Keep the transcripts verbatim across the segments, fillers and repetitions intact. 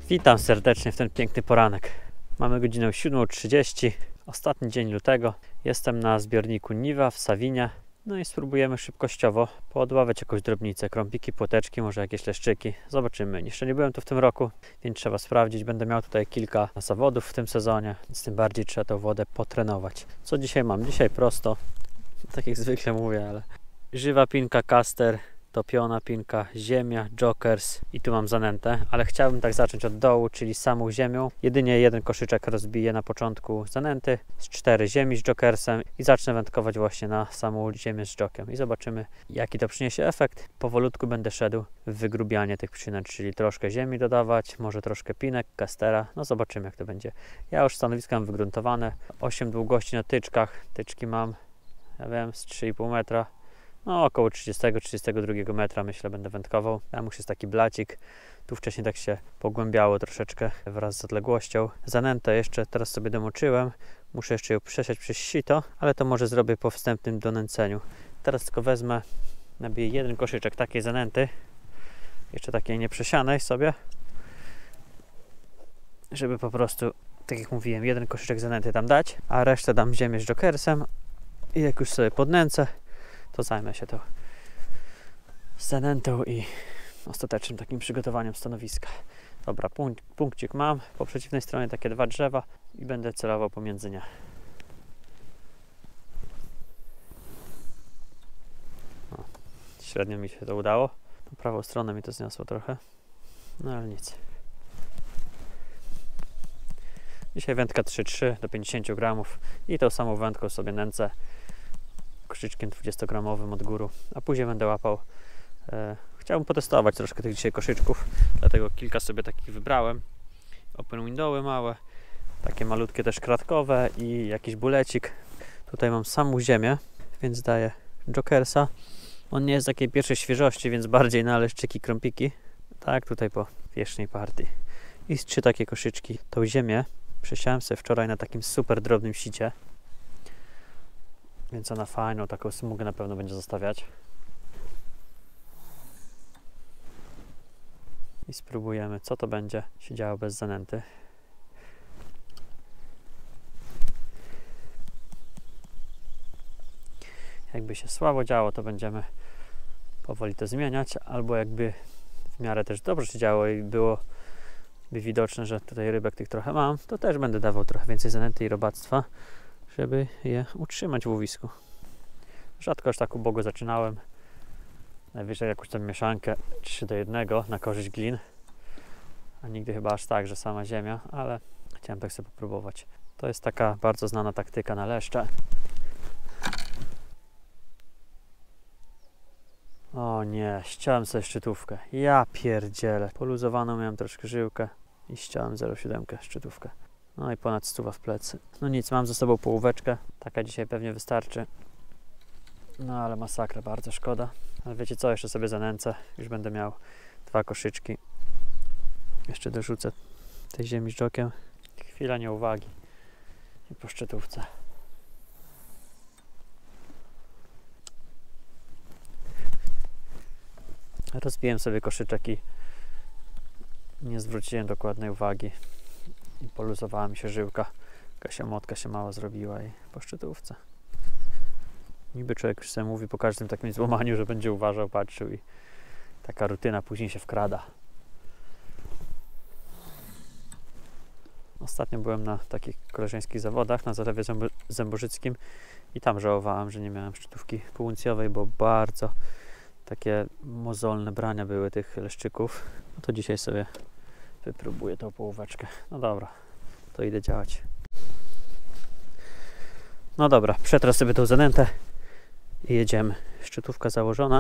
Witam serdecznie w ten piękny poranek. Mamy godzinę siódmą trzydzieści, ostatni dzień lutego. Jestem na zbiorniku Niwa w Sawinie. No i spróbujemy szybkościowo poodławiać jakąś drobnicę, krąpiki, płoteczki, może jakieś leszczyki. Zobaczymy. Jeszcze nie byłem tu w tym roku, więc trzeba sprawdzić. Będę miał tutaj kilka zawodów w tym sezonie, więc tym bardziej trzeba tą wodę potrenować. Co dzisiaj mam? Dzisiaj prosto, tak jak zwykle mówię, ale żywa pinka Caster, topiona pinka, ziemia, jokers i tu mam zanętę, ale chciałbym tak zacząć od dołu, czyli samą ziemią. Jedynie jeden koszyczek rozbiję na początku zanęty z cztery ziemi z jokersem i zacznę wędkować właśnie na samą ziemię z jokiem i zobaczymy, jaki to przyniesie efekt. Powolutku będę szedł w wygrubianie tych przynęt, czyli troszkę ziemi dodawać, może troszkę pinek, castera, no zobaczymy jak to będzie. Ja już stanowiska mam wygruntowane, osiem długości na tyczkach, tyczki mam, ja wiem, z trzy i pół metra. No około trzydziestego trzydziestego drugiego metra myślę będę wędkował. Tam już jest taki blacik. Tu wcześniej tak się pogłębiało troszeczkę wraz z odległością. Zanętę jeszcze teraz sobie domoczyłem. Muszę jeszcze ją przesiać przez sito, ale to może zrobię po wstępnym donęceniu. Teraz tylko wezmę, nabiję jeden koszyczek takiej zanęty. Jeszcze takiej nieprzesianej sobie. Żeby po prostu, tak jak mówiłem, jeden koszyczek zanęty tam dać, a resztę dam ziemię z jokersem. I jak już sobie podnęcę, to zajmę się to zanętą i ostatecznym takim przygotowaniem stanowiska. Dobra, punkt, punkcik mam. Po przeciwnej stronie takie dwa drzewa i będę celował pomiędzy nie. O, średnio mi się to udało. Na prawą stronę mi to zniosło trochę. No ale nic. Dzisiaj wędka trzy trzy do pięćdziesięciu gramów i tą samą wędką sobie nęcę koszyczkiem dwudziestogramowym od góry, a później będę łapał. E, chciałbym potestować troszkę tych dzisiaj koszyczków, dlatego kilka sobie takich wybrałem. Open windowy małe, takie malutkie też kratkowe i jakiś bulecik. Tutaj mam samą ziemię, więc daję jokersa. On nie jest takiej pierwszej świeżości, więc bardziej na leszczyki, krąpiki. Tak, tutaj po pierwszej partii. I z trzy takie koszyczki. Tą ziemię przesiałem sobie wczoraj na takim super drobnym sicie. Więc ona fajną taką smugę na pewno będzie zostawiać. I spróbujemy, co to będzie się działo bez zanęty. Jakby się słabo działo, to będziemy powoli to zmieniać, albo jakby w miarę też dobrze się działo i było by widoczne, że tutaj rybek tych trochę mam, to też będę dawał trochę więcej zanęty i robactwa, żeby je utrzymać w łowisku. Rzadko aż tak ubogo zaczynałem. Najwyżej jakąś tam mieszankę trzy do jednego na korzyść glin. A nigdy chyba aż tak, że sama ziemia, ale chciałem tak sobie popróbować. To jest taka bardzo znana taktyka na leszcze. O nie, ściąłem sobie szczytówkę. Ja pierdzielę. Poluzowaną miałem troszkę żyłkę i ściąłem zero przecinek siedem szczytówkę. No i ponad stuwa w plecy. No nic, mam ze sobą połóweczkę. Taka dzisiaj pewnie wystarczy. No ale masakra, bardzo szkoda. Ale wiecie co, jeszcze sobie zanęcę. Już będę miał dwa koszyczki. Jeszcze dorzucę tej ziemi z jokiem. Chwila nieuwagi. I po szczytówce. Rozbiłem sobie koszyczek i nie zwróciłem dokładnej uwagi. I poluzowała mi się żyłka. Jakaś motka się mała zrobiła i po szczytówce. Niby człowiek już sobie mówi po każdym takim złamaniu, że będzie uważał, patrzył i taka rutyna później się wkrada. Ostatnio byłem na takich koleżeńskich zawodach na Zalewie Zębożyckim i tam żałowałem, że nie miałem szczytówki półuncjowej, bo bardzo takie mozolne brania były tych leszczyków. No to dzisiaj sobie wypróbuję tą połóweczkę. No dobra, to idę działać. No dobra, przetrę sobie tą zanętę i jedziemy. Szczytówka założona.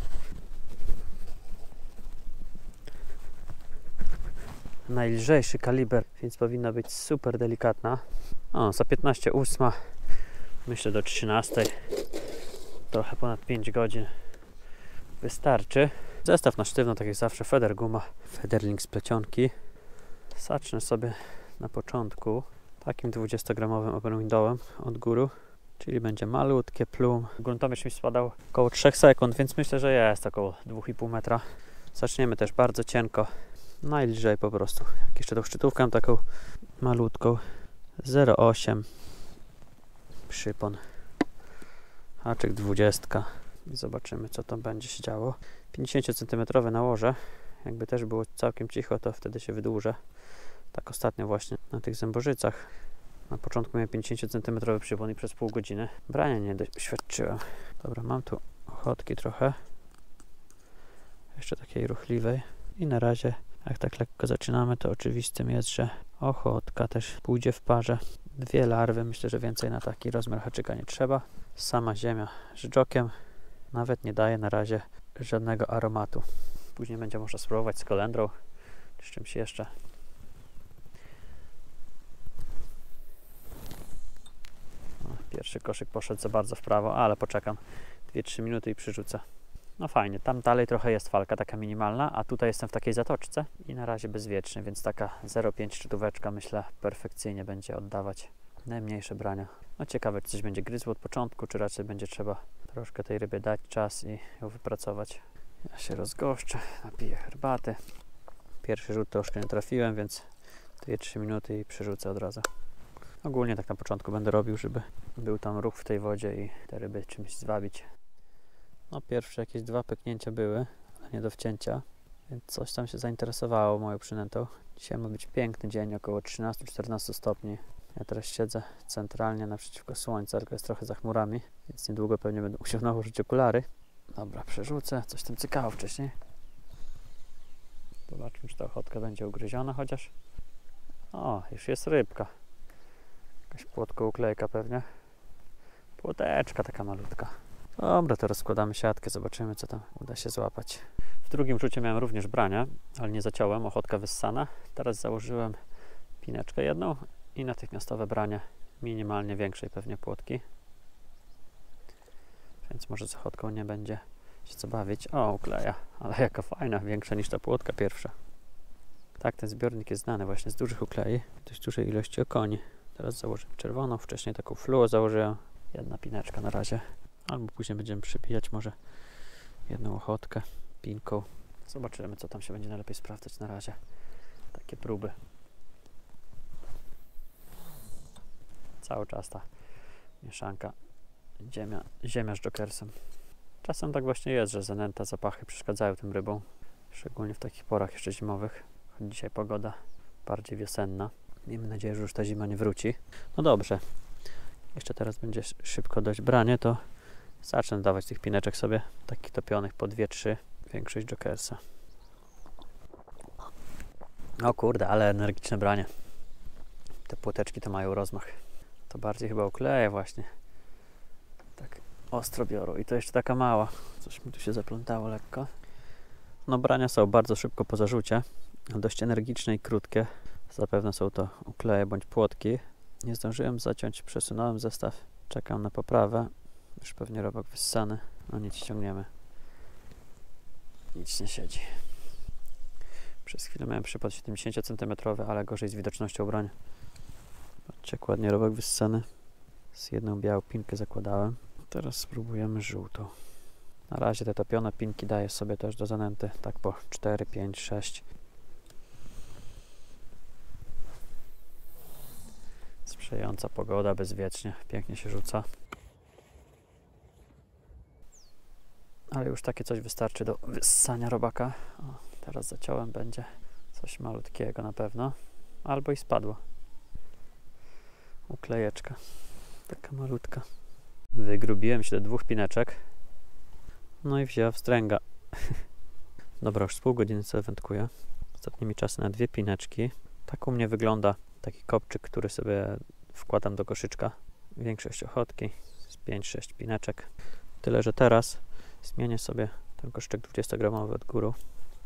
Najlżejszy kaliber, więc powinna być super delikatna. O, za piętnaście ósma, myślę do trzynastej, trochę ponad pięć godzin wystarczy. Zestaw na sztywno, tak jak zawsze, feder guma, federlink z plecionki. Zacznę sobie na początku takim dwudziestogramowym open windowem od góry, czyli będzie malutkie plum. Gruntowiec mi spadał około trzech sekund, więc myślę, że jest około dwa i pół metra. Zaczniemy też bardzo cienko. najlżej po prostu. Jak jeszcze tą szczytówkę taką malutką, zero przecinek osiem przypon, haczyk dwadzieścia i zobaczymy, co tam będzie się działo. pięćdziesiąt centymetrów nałożę, jakby też było całkiem cicho, to wtedy się wydłużę. Tak ostatnio właśnie na tych zębożycach. Na początku miałem pięćdziesiąt centymetrów przypon i przez pół godziny brania nie doświadczyłem. Dobra, mam tu ochotki trochę, jeszcze takiej ruchliwej i na razie jak tak lekko zaczynamy, to oczywistym jest, że ochotka też pójdzie w parze. Dwie larwy, myślę, że więcej na taki rozmiar haczyka nie trzeba. Sama ziemia żydżokiem nawet nie daje na razie żadnego aromatu. Później będzie można spróbować z kolendrą czy z czymś jeszcze. Pierwszy koszyk poszedł za bardzo w prawo, ale poczekam dwie trzy minuty i przyrzucę. No fajnie, tam dalej trochę jest falka taka minimalna, a tutaj jestem w takiej zatoczce i na razie bezwiecznie, więc taka zero przecinek pięć szczytóweczka myślę perfekcyjnie będzie oddawać najmniejsze brania. No ciekawe, czy coś będzie gryzło od początku, czy raczej będzie trzeba troszkę tej rybie dać czas i ją wypracować. Ja się rozgoszczę, napiję herbaty. Pierwszy rzut troszkę nie trafiłem, więc dwie trzy minuty i przerzucę od razu. Ogólnie tak na początku będę robił, żeby był tam ruch w tej wodzie i te ryby czymś zwabić. No pierwsze jakieś dwa pyknięcia były, ale nie do wcięcia, więc coś tam się zainteresowało moją przynętą. Dzisiaj ma być piękny dzień, około trzynaście czternaście stopni. Ja teraz siedzę centralnie naprzeciwko słońca, tylko jest trochę za chmurami, więc niedługo pewnie będę musiał nałożyć okulary. Dobra, przerzucę, coś tam cykało wcześniej. Zobaczmy, czy ta ochotka będzie ugryziona chociaż. O, już jest rybka. Jakaś płotko uklejka pewnie. Płoteczka taka malutka. Dobra, teraz składamy siatkę, zobaczymy, co tam uda się złapać. W drugim rzucie miałem również brania, ale nie zaciąłem, ochotka wyssana. Teraz założyłem pineczkę jedną i natychmiastowe branie minimalnie większej pewnie płotki. Więc może z ochotką nie będzie się co bawić. O, ukleja, ale jaka fajna, większa niż ta płotka pierwsza. Tak, ten zbiornik jest znany właśnie z dużych uklei, dość dużej ilości okoni. Teraz założyłem czerwoną, wcześniej taką fluo założyłem. Jedna pineczka na razie. Albo później będziemy przybijać może jedną ochotkę pinką. Zobaczymy, co tam się będzie najlepiej sprawdzać na razie. Takie próby. Cały czas ta mieszanka ziemia, ziemia z jokersem. Czasem tak właśnie jest, że zanęta, zapachy przeszkadzają tym rybom. Szczególnie w takich porach jeszcze zimowych. Choć dzisiaj pogoda bardziej wiosenna. Miejmy nadzieję, że już ta zima nie wróci. No dobrze. Jeszcze teraz będzie szybko dość branie, to zacznę dawać tych pineczek sobie, takich topionych po dwie trzy, większość jokersa. O kurde, ale energiczne branie. Te płoteczki to mają rozmach. To bardziej chyba ukleje właśnie. Tak ostro biorą. I to jeszcze taka mała. Coś mi tu się zaplątało lekko. No brania są bardzo szybko po zarzucie. Dość energiczne i krótkie. Zapewne są to ukleje bądź płotki. Nie zdążyłem zaciąć, przesunąłem zestaw. Czekam na poprawę. Już pewnie robak wyssany. No nic, ściągniemy. Nic nie siedzi. Przez chwilę miałem przypad siedemdziesiąt centymetrów, ale gorzej z widocznością brania. Patrzcie, jak ładnie robak wyssany. Z jedną białą pinkę zakładałem. Teraz spróbujemy żółtą. Na razie te topione pinki daję sobie też do zanęty. Tak po cztery, pięć, sześć. Sprzyjająca pogoda, bezwiecznie. Pięknie się rzuca. Ale już takie coś wystarczy do wyssania robaka. O, teraz zaciąłem, będzie coś malutkiego na pewno. Albo i spadło. Uklejeczka. Taka malutka. Wygrubiłem się do dwóch pineczek. No i wzięła wstręga. Dobra, już z pół godziny sobie wędkuję. Ostatnimi czasy na dwie pineczki. Tak u mnie wygląda taki kopczyk, który sobie wkładam do koszyczka. Większość ochotki. Z pięć sześć pineczek. Tyle, że teraz zmienię sobie ten koszyczek dwudziestogramowy od góry.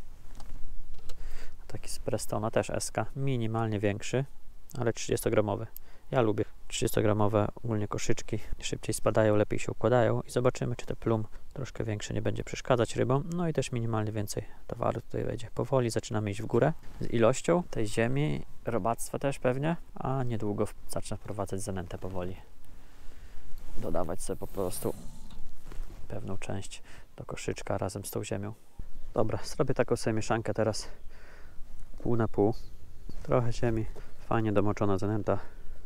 Taki z Prestona, też S K. Minimalnie większy, ale trzydziestogramowy. Ja lubię trzydziestogramowe ogólnie koszyczki. Szybciej spadają, lepiej się układają i zobaczymy, czy te plum troszkę większe nie będzie przeszkadzać rybom. No i też minimalnie więcej towaru tutaj wejdzie. Powoli zaczynamy iść w górę z ilością tej ziemi, robactwa też pewnie, a niedługo zacznę wprowadzać zanętę powoli. Dodawać sobie po prostu pewną część do koszyczka razem z tą ziemią. Dobra, zrobię taką sobie mieszankę teraz pół na pół. Trochę ziemi, fajnie domoczona zanęta.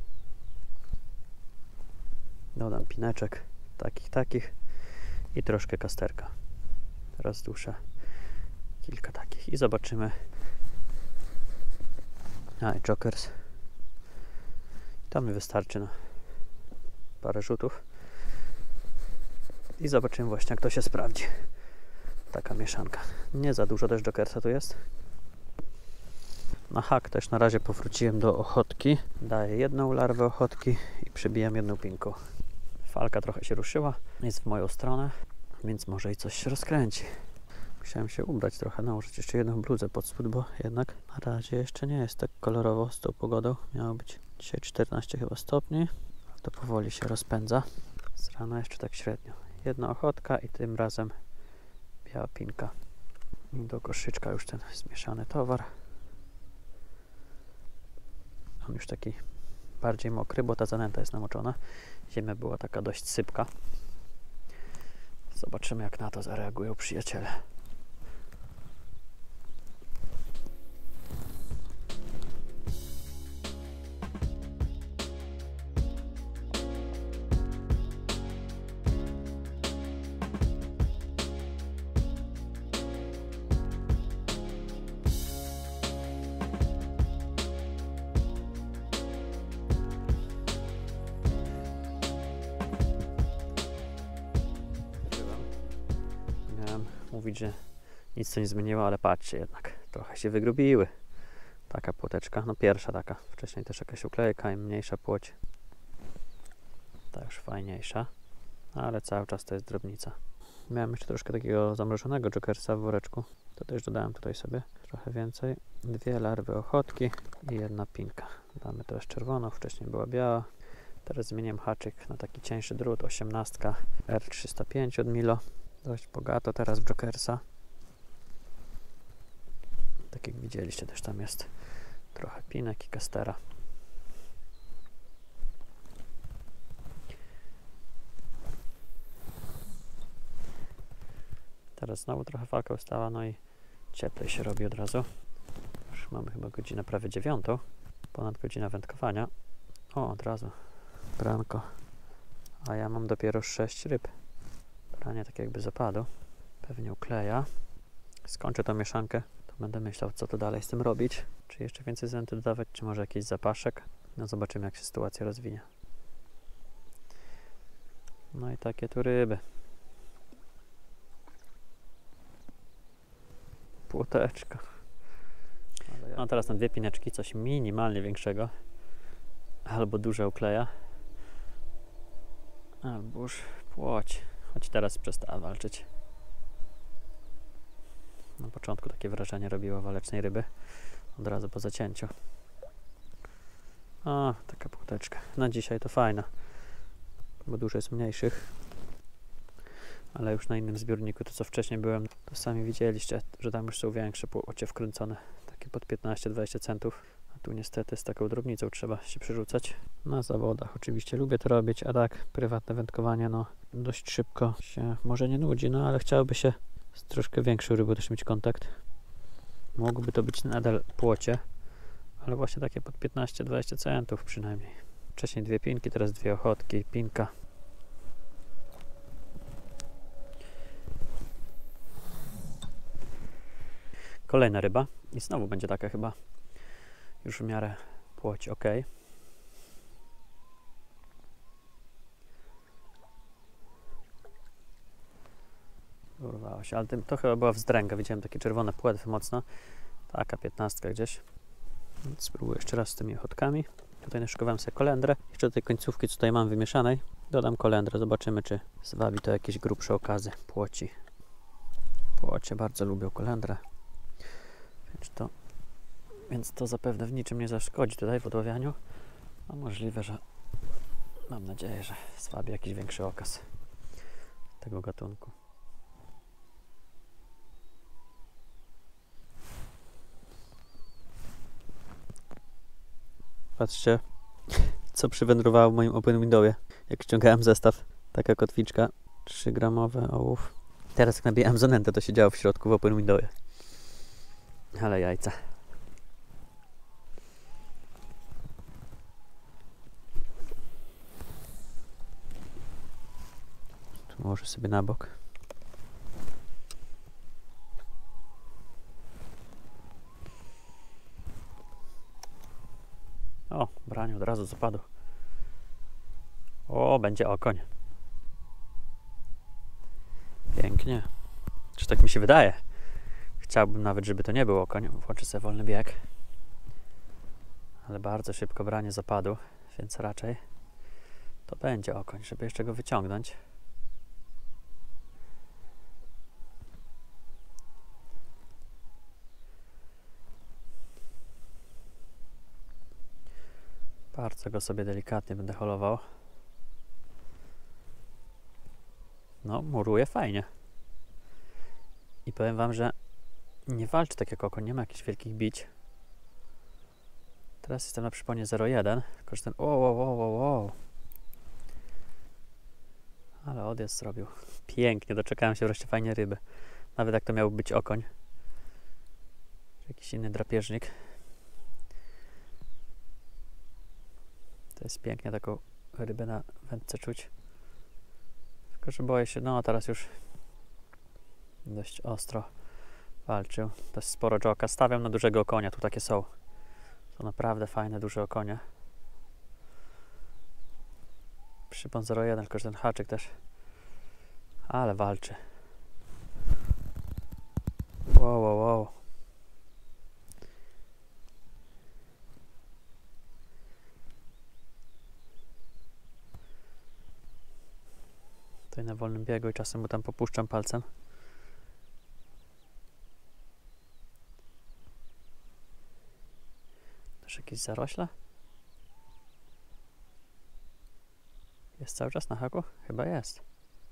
Dodam pineczek, takich, takich i troszkę kasterka. Teraz duszę kilka takich i zobaczymy. A i Jokers. To mi wystarczy na parę rzutów. I zobaczymy właśnie, jak to się sprawdzi. Taka mieszanka. Nie za dużo też Jokersa tu jest. Na hak też na razie powróciłem do ochotki. Daję jedną larwę ochotki i przybijam jedną pinką. Falka trochę się ruszyła. Jest w moją stronę, więc może i coś się rozkręci. Musiałem się ubrać trochę, nałożyć jeszcze jedną bluzę pod spód, bo jednak na razie jeszcze nie jest tak kolorowo z tą pogodą. Miało być dzisiaj czternaście chyba stopni. To powoli się rozpędza. Z rana jeszcze tak średnio. Jedna ochotka i tym razem biała pinka. I do koszyczka już ten zmieszany towar. On już taki bardziej mokry, bo ta zanęta jest namoczona. Ziemia była taka dość sypka. Zobaczymy, jak na to zareagują przyjaciele. Mówić, że nic to nie zmieniło, ale patrzcie jednak, trochę się wygrubiły. Taka płoteczka, no pierwsza taka, wcześniej też jakaś uklejka i mniejsza płoć. Ta już fajniejsza, ale cały czas to jest drobnica. Miałem jeszcze troszkę takiego zamrożonego Jokersa w woreczku, to też dodałem tutaj sobie trochę więcej. Dwie larwy ochotki i jedna pinka. Damy teraz czerwoną, wcześniej była biała. Teraz zmieniam haczyk na taki cieńszy drut, osiemnastka R trzysta pięć od Milo. Dość bogato teraz w Jokersa. Tak jak widzieliście, też tam jest trochę pinek i kastera. Teraz znowu trochę falka ustała, no i cieplej się robi od razu. Już mamy chyba godzinę prawie dziewiątą. Ponad godzina wędkowania. O, od razu branko. A ja mam dopiero sześć ryb. Branie tak jakby zapadło. Pewnie ukleja. Skończę tą mieszankę, to będę myślał, co to dalej z tym robić. Czy jeszcze więcej zanęty dodawać, czy może jakiś zapaszek. No zobaczymy, jak się sytuacja rozwinie. No i takie tu ryby. Płoteczka. No teraz na dwie pineczki, coś minimalnie większego. Albo duża ukleja. Albo już płoć. Choć teraz przestała walczyć. Na początku takie wrażenie robiło walecznej ryby. Od razu po zacięciu. O, taka płoteczka. Na dzisiaj to fajna. Bo dużo jest mniejszych. Ale już na innym zbiorniku, to co wcześniej byłem, to sami widzieliście, że tam już są większe płocie wkręcone. Takie pod piętnaście dwadzieścia centów. A tu niestety z taką drobnicą trzeba się przerzucać. Na zawodach oczywiście lubię to robić, a tak prywatne wędkowanie, no dość szybko się może nie nudzi, no ale chciałoby się z troszkę większą rybą też mieć kontakt. Mógłby to być nadal płocie, ale właśnie takie pod piętnaście dwadzieścia centów przynajmniej. Wcześniej dwie pinki, teraz dwie ochotki, pinka. Kolejna ryba i znowu będzie taka chyba już w miarę płoć ok. Urwało się, ale tym, to chyba była wzdręga. Widziałem takie czerwone płetwy mocno. Taka piętnastka gdzieś. Więc spróbuję jeszcze raz z tymi ochotkami. Tutaj naszykowałem sobie kolendrę. Jeszcze do tej końcówki, co tutaj mam wymieszanej, dodam kolendrę. Zobaczymy, czy zwabi to jakieś grubsze okazy płoci. Płocie bardzo lubią kolendrę. Więc to, więc to zapewne w niczym nie zaszkodzi tutaj w odławianiu. A możliwe, że mam nadzieję, że zwabi jakiś większy okaz tego gatunku. Patrzcie, co przywędrowało w moim open windowie, jak ściągałem zestaw. Taka kotwiczka, trzy gramowe ołów. Teraz jak nabijałem zanętę, to się działo w środku w open windowie. Ale jajca. Może sobie na bok. O, branie od razu zapadł. O, będzie okoń. Pięknie. Czy tak mi się wydaje? Chciałbym nawet, żeby to nie był okoń. Włączę sobie wolny bieg. Ale bardzo szybko branie zapadł, więc raczej to będzie okoń, żeby jeszcze go wyciągnąć. Bardzo go sobie delikatnie będę holował. No, muruje fajnie. I powiem wam, że nie walczy tak jak okoń, nie ma jakichś wielkich bić. Teraz jestem na przyponie zero jeden, tylko że ten o, o, o, o, ale odjazd zrobił. Pięknie, doczekałem się wreszcie fajnie ryby. Nawet jak to miał być okoń. Czy jakiś inny drapieżnik. To jest pięknie taką rybę na wędce czuć. Tylko że boję się, no teraz już dość ostro walczył. Dość sporo joka. Stawiam na dużego okonia, tu takie są. To naprawdę fajne, duże okonie. Przypon zero jeden, tylko że ten haczyk też. Ale walczy. Wow, wow, wow. Tutaj na wolnym biegu i czasem mu tam popuszczam palcem. Też jakieś zarośla? Jest cały czas na haku? Chyba jest.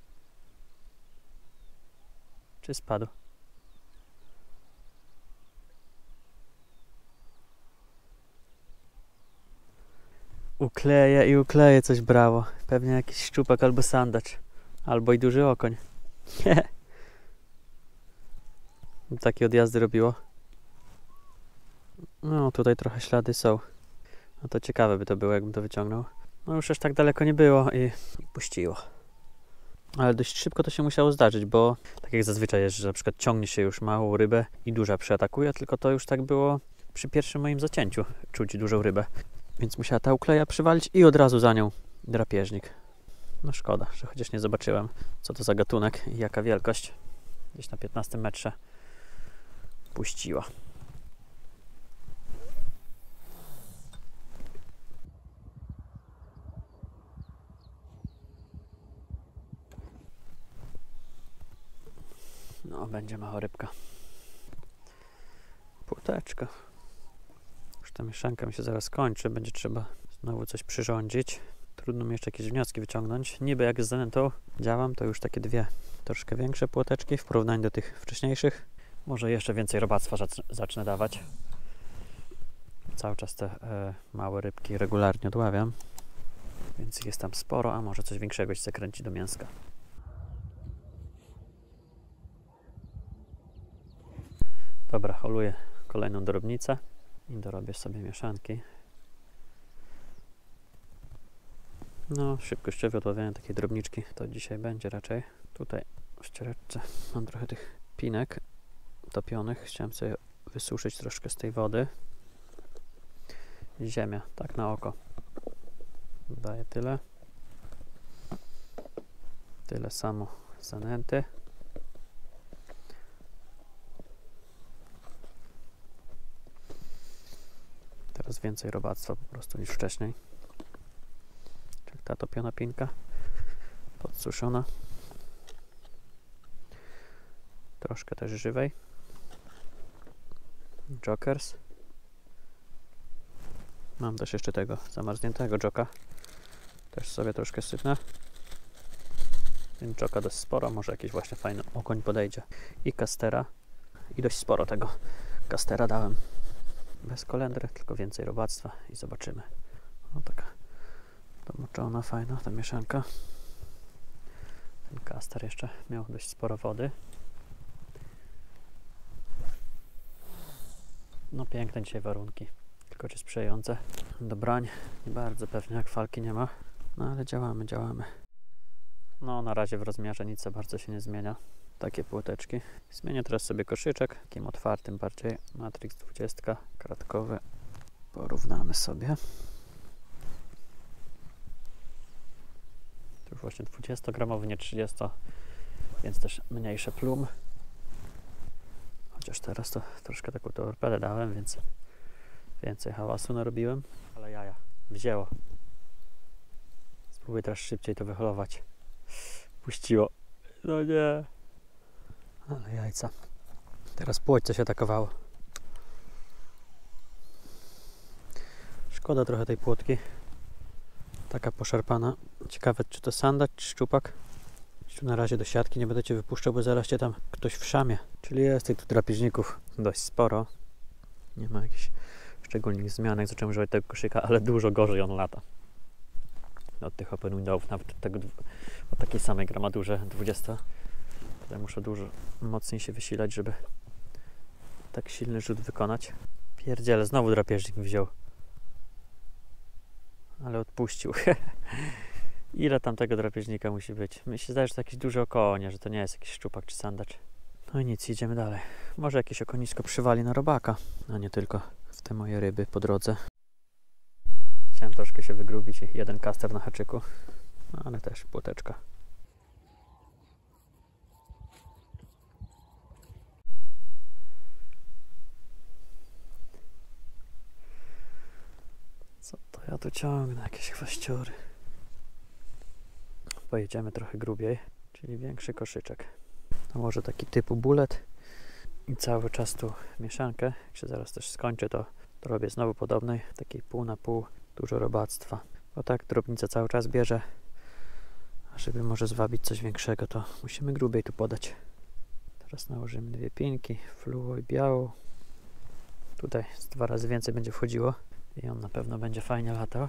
Czy spadł? Ukleję i ukleję coś, brawo. Pewnie jakiś szczupak albo sandacz. Albo i duży okoń. Nie. Takie odjazdy robiło. No tutaj trochę ślady są. No to ciekawe by to było, jakbym to wyciągnął. No już aż tak daleko nie było i, i puściło. Ale dość szybko to się musiało zdarzyć, bo tak jak zazwyczaj jest, że na przykład ciągnie się już małą rybę i duża przyatakuje, tylko to już tak było przy pierwszym moim zacięciu czuć dużą rybę. Więc musiała ta ukleja przywalić i od razu za nią drapieżnik. No szkoda, że chociaż nie zobaczyłem, co to za gatunek i jaka wielkość. Gdzieś na piętnastym metrze puściła. No, będzie mała rybka. Płoteczka. Już ta mieszanka mi się zaraz skończy. Będzie trzeba znowu coś przyrządzić. Trudno mi jeszcze jakieś wnioski wyciągnąć. Niby jak z zanętą działam, to już takie dwie troszkę większe płoteczki w porównaniu do tych wcześniejszych. Może jeszcze więcej robactwa zacznę dawać. Cały czas te e, małe rybki regularnie odławiam. Więc jest tam sporo, a może coś większego się zakręci do mięska. Dobra, holuję kolejną drobnicę i dorobię sobie mieszanki. No, szybkościowe odławianie takiej drobniczki to dzisiaj będzie raczej. Tutaj w ściereczce mam trochę tych pinek topionych. Chciałem sobie wysuszyć troszkę z tej wody. Ziemia, tak na oko. Daję tyle. Tyle samo zanęty. Teraz więcej robactwa po prostu niż wcześniej. Czyli ta topiona pinka podsuszona. Troszkę też żywej. Jokers. Mam też jeszcze tego zamarzniętego joka. Też sobie troszkę sypnę. Ten joka dość sporo, może jakiś właśnie fajny okoń podejdzie. I kastera. I dość sporo tego kastera dałem. Bez kolendry, tylko więcej robactwa i zobaczymy. No taka domoczona, fajna ta mieszanka. Ten kaster jeszcze miał dość sporo wody. No piękne dzisiaj warunki, tylko czy sprzyjające do brań. Nie bardzo pewnie, jak falki nie ma. No ale działamy, działamy. No na razie w rozmiarze nic za bardzo się nie zmienia. Takie płoteczki. Zmienię teraz sobie koszyczek, takim otwartym bardziej. Matrix dwadzieścia, kratkowy. Porównamy sobie. Tu już właśnie dwudziestogramowy, nie trzydzieści, więc też mniejsze plum. Chociaż teraz to troszkę taką torpedę dałem, więc więcej hałasu narobiłem. Ale jaja, wzięło. Spróbuję teraz szybciej to wyholować. Puściło. No nie. Ale jajca. Teraz płoćce się atakowało. Szkoda trochę tej płotki. Taka poszarpana. Ciekawe, czy to sandacz, czy szczupak. Tu na razie do siatki nie będę cię wypuszczał, bo zaraz cię tam ktoś wszamie. Czyli jest tych tu drapieżników dość sporo. Nie ma jakichś szczególnych zmianek. Zacząłem używać tego koszyka, ale dużo gorzej on lata. Od tych open windowów, nawet od, tego, od takiej samej gramaturze dwudziestu. Tutaj muszę dużo mocniej się wysilać, żeby tak silny rzut wykonać. Pierdziele, znowu drapieżnik wziął. Ale odpuścił. Ile tam tego drapieżnika musi być? Mi się zdaje, że to jakieś duże okonie, że to nie jest jakiś szczupak czy sandacz. No i nic, idziemy dalej. Może jakieś okonisko przywali na robaka, a nie tylko w te moje ryby po drodze. Chciałem troszkę się wygrubić i jeden kaster na haczyku, no ale też płoteczka. Co to ja tu ciągnę? Jakieś chwaściory. Pojedziemy trochę grubiej, czyli większy koszyczek. To może taki typu bullet i cały czas tu mieszankę. Jak się zaraz też skończy, to, to robię znowu podobnej, takiej pół na pół, dużo robactwa. Bo tak drobnica cały czas bierze, a żeby może zwabić coś większego, to musimy grubiej tu podać. Teraz nałożymy dwie pinki, fluo i białą. Tutaj z dwa razy więcej będzie wchodziło i on na pewno będzie fajnie latał.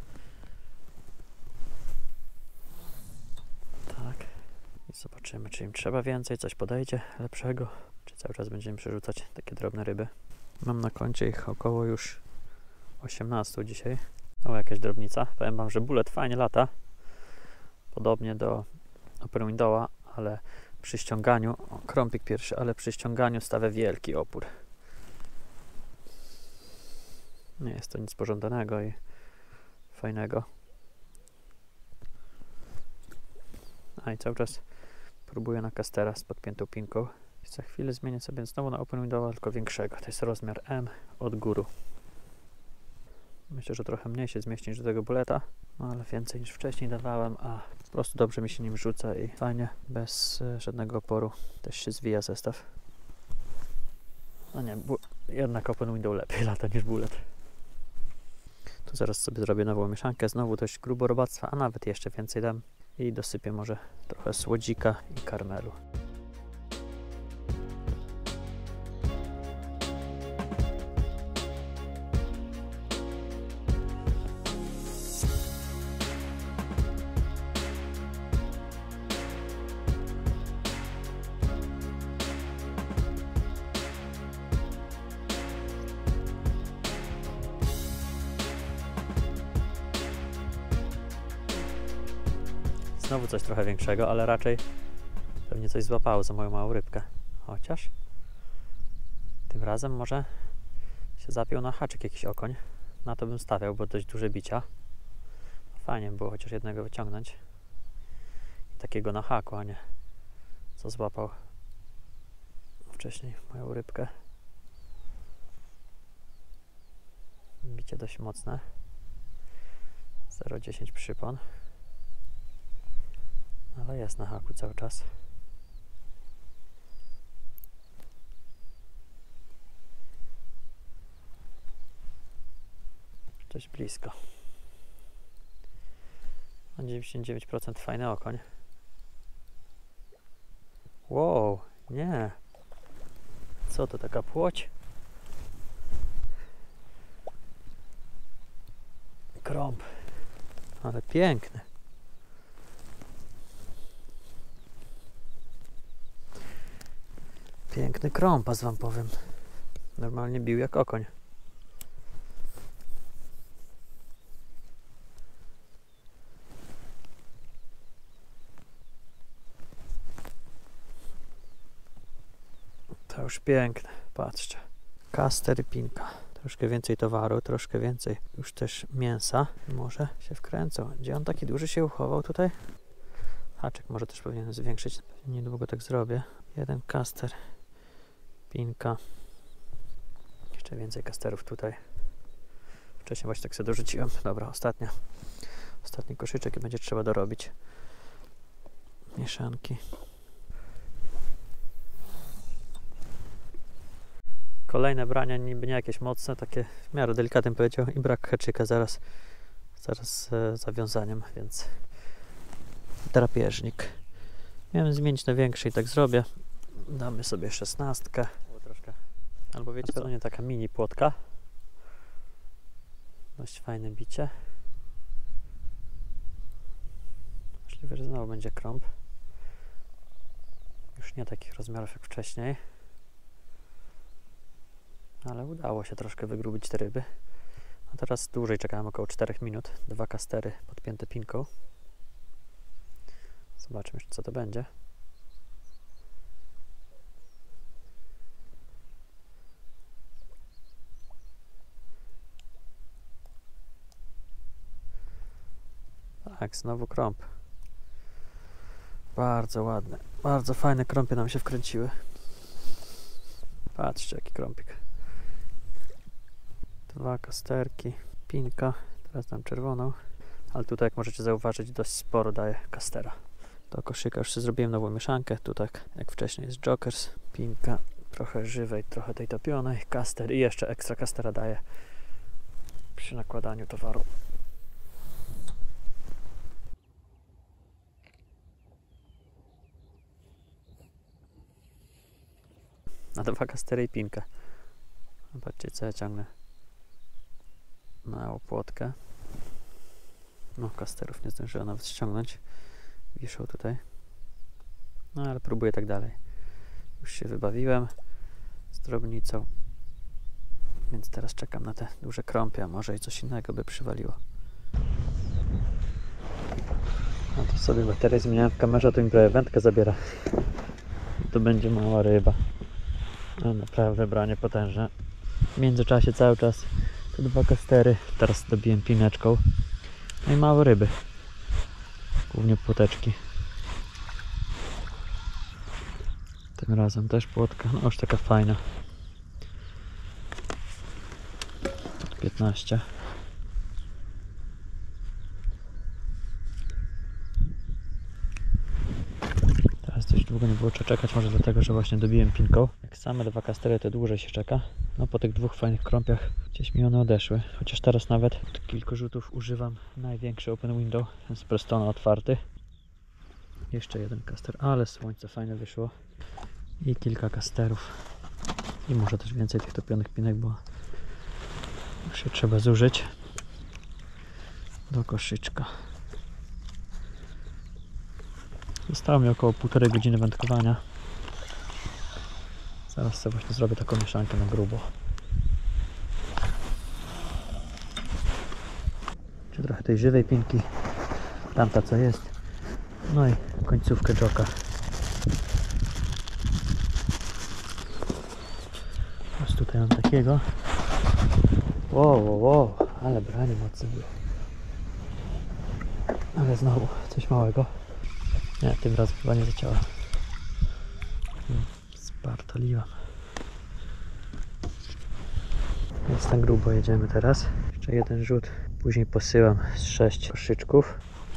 Tak. I zobaczymy, czy im trzeba więcej, coś podejdzie lepszego, czy cały czas będziemy przerzucać takie drobne ryby. Mam na koncie ich około już osiemnaście dzisiaj. O, jakaś drobnica. Powiem wam, że bullet fajnie lata. Podobnie do Open Windowa, ale przy ściąganiu, o, krąpik pierwszy, ale przy ściąganiu stawia wielki opór. Nie jest to nic pożądanego i fajnego. A i cały czas próbuję na kastera z podpiętą pinką. I za chwilę zmienię sobie znowu na Open Windowa, tylko większego. To jest rozmiar M od góry. Myślę, że trochę mniej się zmieści niż do tego buleta, no ale więcej niż wcześniej dawałem, a po prostu dobrze mi się nim rzuca i fajnie, bez e, żadnego oporu. Też się zwija zestaw. No nie, jednak Open Window lepiej lata niż bullet. Tu zaraz sobie zrobię nową mieszankę, znowu dość grubo robactwa, a nawet jeszcze więcej dam i dosypię może trochę słodzika i karmelu. Znowu coś trochę większego, ale raczej pewnie coś złapało za moją małą rybkę. Chociaż tym razem może się zapiął na haczyk jakiś okoń. Na to bym stawiał, bo dość duże bicia. Fajnie by było chociaż jednego wyciągnąć. I takiego na haku, a nie co złapał wcześniej moją rybkę. Bicie dość mocne. zero przecinek dziesięć przypon. Ale jest na haku cały czas. Dość blisko. Na dziewięćdziesiąt dziewięć procent fajny okoń. Wow, nie. Co to, taka płoć? Krąb. Ale piękny. Piękny krąpas, wam powiem. Normalnie bił jak okoń. już piękne, patrzcie. Kaster i pinka. Troszkę więcej towaru, troszkę więcej już też mięsa. Może się wkręcą. Gdzie on taki duży się uchował tutaj? Haczyk może też powinienem zwiększyć. Niedługo tak zrobię. Jeden kaster, pinka. Jeszcze więcej kasterów tutaj. Wcześniej właśnie tak sobie dorzuciłem. Dobra, ostatnia. Ostatni koszyczek i będzie trzeba dorobić mieszanki. Kolejne brania, niby nie jakieś mocne, takie w miarę delikatnym powiedział i brak haczyka zaraz, zaraz z zawiązaniem, więc drapieżnik. Miałem zmienić na większy i tak zrobię. Damy sobie szesnastkę. Troszkę. Albo wiecie co, nie taka mini płotka. Dość fajne bicie. Możliwe, że znowu będzie krąb. Już nie takich rozmiarów jak wcześniej. Ale udało się troszkę wygrubić te ryby. A teraz dłużej czekałem, około czterech minut. Dwa kastery podpięte pinką. Zobaczymy jeszcze, co to będzie. Tak, znowu krąb. Bardzo ładne. Bardzo fajne krąpy nam się wkręciły. Patrzcie, jaki krąpik. Dwa kasterki, pinka, teraz dam czerwoną, ale tutaj jak możecie zauważyć dość sporo daje kastera. Do koszyka już sobie zrobiłem nową mieszankę, tu tak jak wcześniej jest Jokers, pinka, trochę żywej, trochę tej topionej, kaster i jeszcze ekstra kastera daje przy nakładaniu towaru. Na dwa kastery i pinkę. Zobaczcie, co ja ciągnę. Na opłotkę. No, kasterów nie zdążyłem nawet ściągnąć. Wiszą tutaj. No, ale próbuję tak dalej. Już się wybawiłem z drobnicą. Więc teraz czekam na te duże krąpie, a może i coś innego by przywaliło. No to sobie baterię zmieniałem w kamerze, to mi prawie wędkę zabiera. To będzie mała ryba. No, naprawdę branie potężne. W międzyczasie cały czas te dwa kastery. Teraz dobiłem pineczką. No i małe ryby. Głównie płoteczki. Tym razem też płotka. No już taka fajna. piętnaście. Teraz dość długo nie było czekać, może dlatego, że właśnie dobiłem pinką. Jak same dwa kastery, to dłużej się czeka. No po tych dwóch fajnych krąpiach gdzieś mi one odeszły. Chociaż teraz nawet od kilku rzutów używam największy open window z Prestona otwarty. Jeszcze jeden kaster, ale słońce fajne wyszło. I kilka kasterów. I może też więcej tych topionych pinek, bo już się trzeba zużyć do koszyczka. Zostało mi około półtorej godziny wędkowania. Zaraz sobie właśnie zrobię taką mieszankę na grubo. Czy trochę tej żywej pinki, tamta co jest. No i końcówkę joka. Aż tutaj mam takiego. Wow, wow, wow, ale branie mocno było. Ale znowu coś małego. Nie, tym razem chyba nie zacięła. Spartoliłam. Więc na grubo jedziemy teraz. Jeszcze jeden rzut. Później posyłam z sześć koszyczków.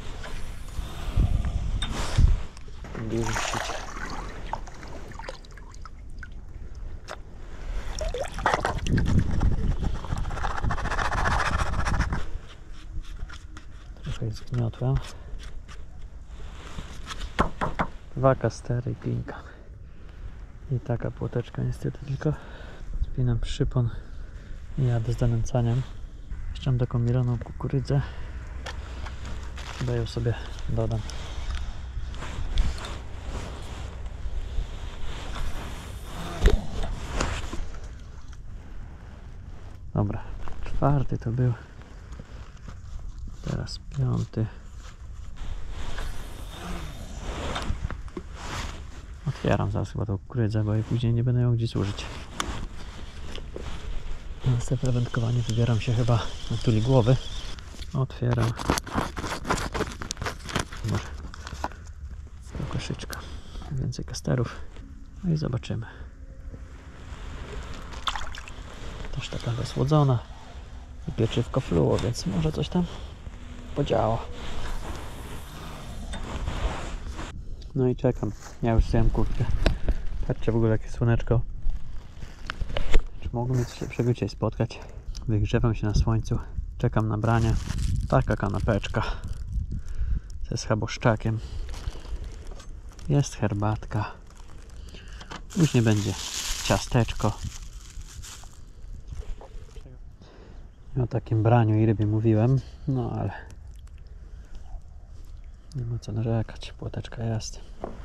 Dużym sicie. Trochę zgniotłem. Dwa kastery i pinka. I taka płoteczka niestety tylko. Spinam przypon i jadę z zanęcaniem. Jeszcze mam taką mieloną kukurydzę. Chyba ją sobie dodam. Dobra, czwarty to był. Teraz piąty. Otwieram zaraz chyba tą kukurydzę, bo jej później nie będę miał gdzie służyć. Na następne wędkowanie wybieram się chyba na tuli głowy. Otwieram. Może do koszyczka. Więcej kasterów. No i zobaczymy. Też taka zasłodzona. I pieczywko fluo, więc może coś tam podziała. No i czekam. Ja już zjem kurtkę. Patrzcie w ogóle jakie słoneczko. Czy mogę mieć lepszego dzisiaj spotkać? Wygrzewam się na słońcu. Czekam na branie. Taka kanapeczka. Ze schaboszczakiem. Jest herbatka. Później będzie ciasteczko. O takim braniu i rybie mówiłem. No ale nie ma co narzekać. Płoteczka jest.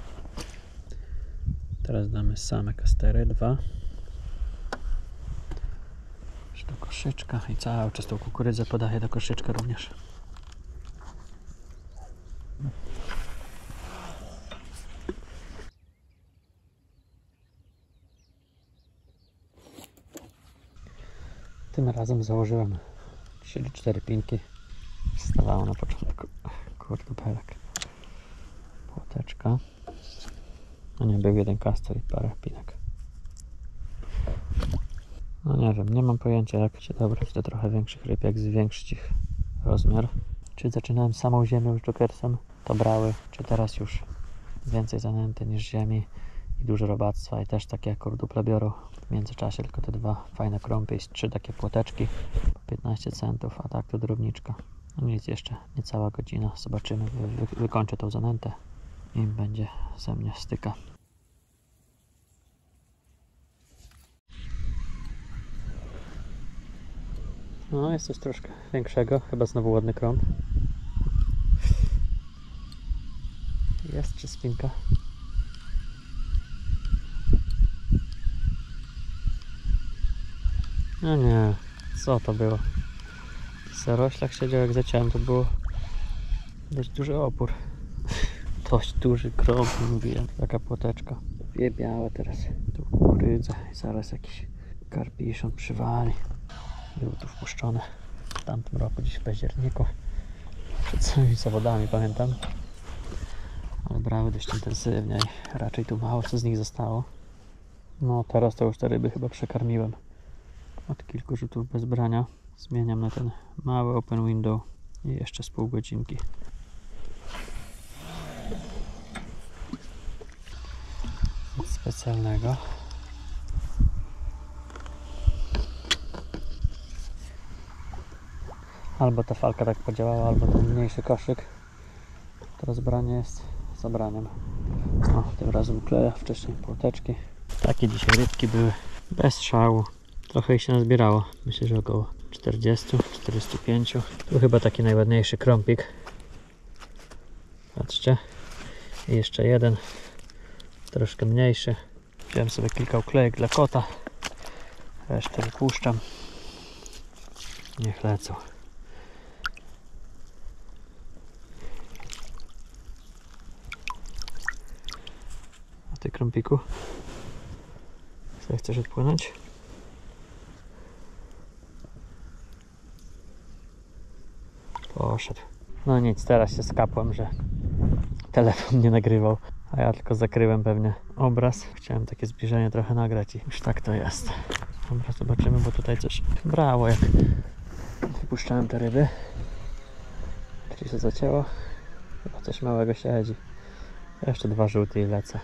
Teraz damy same kastery. Dwa. Do koszyczka i cały czas tą kukurydzę podaję do koszyczka również. Tym razem założyłem trzy cztery pinki. Stawało na początku kurtupelek. Płoteczka. No nie, był jeden kastor i parę pinek. No nie wiem, nie mam pojęcia jak się dobrać do trochę większych ryb, jak zwiększyć ich rozmiar. Czy zaczynałem samą ziemią z jokersem, to brały, czy teraz już więcej zanęty niż ziemi i dużo robactwa i też takie kurduple biorą w międzyczasie tylko te dwa fajne krąpy i trzy takie płoteczki po piętnaście centów, a tak to drobniczka. No nic, jeszcze niecała godzina, zobaczymy, wy, wy, wykończę tą zanętę i będzie ze mnie styka. No, jest coś troszkę większego, chyba znowu ładny krąb. Jest czy spinka? No nie, co to było? Zaroślach siedział, jak zaciąłem, to było dość duży opór. Dość duży krąb, mówiłem. Taka płoteczka. Dwie białe teraz. Tu kukurydzę i zaraz jakiś karpiszon przywali. Było tu wpuszczone w tamtym roku, gdzieś w październiku. Przed samymi zawodami, pamiętam. Ale brały dość intensywnie i raczej tu mało co z nich zostało. No teraz to już te ryby chyba przekarmiłem. Od kilku rzutów bez brania zmieniam na ten mały open window i jeszcze z pół godzinki. Nic specjalnego. Albo ta falka tak podziałała, albo ten mniejszy koszyk. Teraz branie jest zabraniem. O, tym razem kleja, wcześniej płoteczki. Takie dzisiaj rybki były bez szału. Trochę ich się nazbierało. Myślę, że około czterdzieści czterdzieści pięć. Tu chyba taki najładniejszy krąpik. Patrzcie. I jeszcze jeden. Troszkę mniejszy. Wziąłem sobie kilka uklejek dla kota. Resztę wypuszczam. Niech lecą. A ty, krąpiku? Co, chcesz odpłynąć? Poszedł. No nic, teraz się skapłem, że telefon nie nagrywał, a ja tylko zakryłem pewnie obraz. Chciałem takie zbliżenie trochę nagrać i już tak to jest. Dobra, zobaczymy, bo tutaj coś brało, jak wypuszczałem te ryby. Czy się zacięło? Chyba coś małego siedzi. Jeszcze dwa żółte i lecę.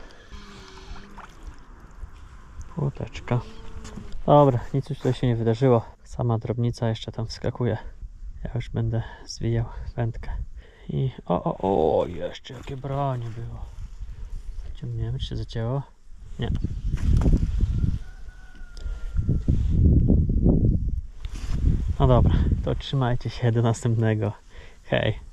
Płoteczka. Dobra, nic już tutaj się nie wydarzyło. Sama drobnica jeszcze tam wskakuje. Ja już będę zwijał wędkę. I o, o, o, jeszcze jakie branie było. Ciągniemy, czy się zacięło? Nie. No dobra, to trzymajcie się do następnego. Hej.